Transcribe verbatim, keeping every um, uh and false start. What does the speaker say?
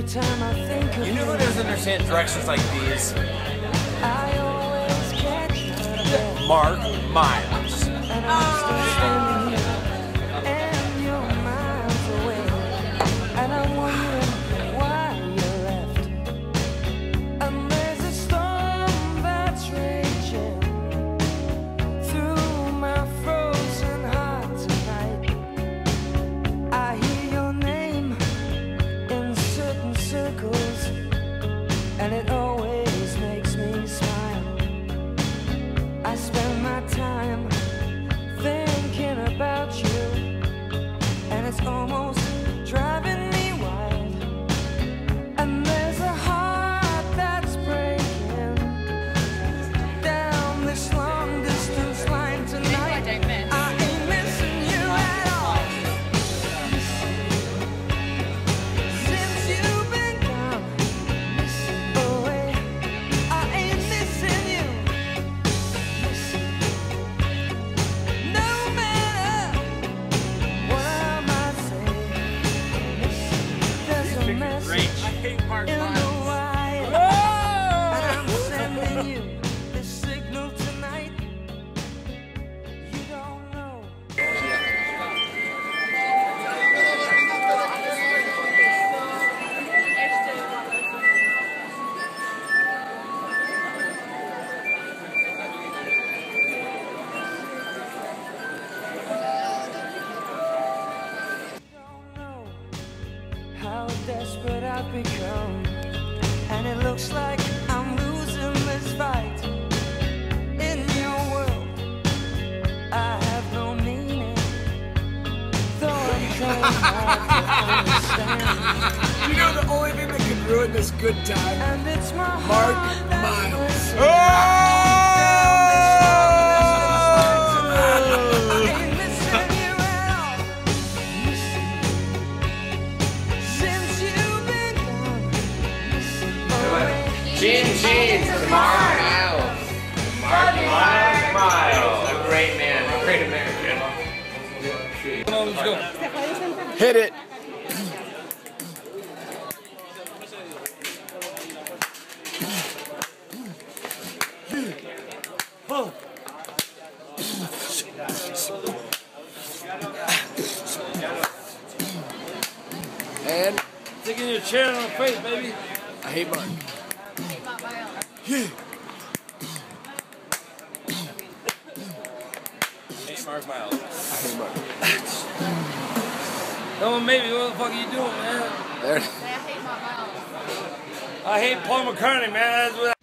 time I think of You know who doesn't understand directions like these? I always catch you. Mark Miles. And I'm still standing here, and you're miles away, and I'm wondering why you left. And there's a storm that's raging through my frozen heart tonight. I hear your name in certain circles, and it always makes me smile. I spend my time thinking about you, and it's almost driving me wild. And there's a heart that's breaking down this long distance line tonight. I don't miss. I ain't missing you at all. Since you've been gone away, I ain't missing you. No matter what I might say, there's a message I hate Mark in the Miles. wire, and I'm sending you this signal tonight. You don't know. Don't know how desperate I've become, and it looks like I'm losing this fight. In your world, I have no meaning, though I'm trying hard to understand. You know the only thing that can ruin this good time? And it's my Mark heart that's Miles. racing. Oh! I ain't missing you at all. Since you've been gone away. Chin chin to Mark Miles. Mark Miles. Miles. A great man, a great American. Come on, let's go. Hit it. And Sticking your chair on the face, baby. I hate Mark. Hey, Mark Miles. I hate Mark. Come on, maybe. What the fuck are you doing, man? There. I hate my mouth. I hate Paul McCartney, man. That's what